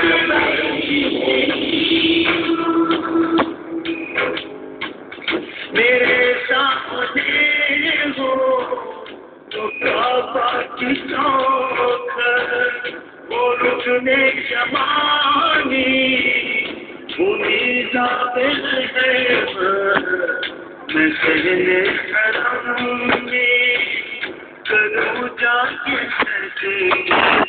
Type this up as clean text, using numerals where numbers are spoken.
میرے سامنے ہو تو کعبہ کی چوک وہ رکنے شمانی امیدہ ہے میں سہنے حرم میں کروں جا کے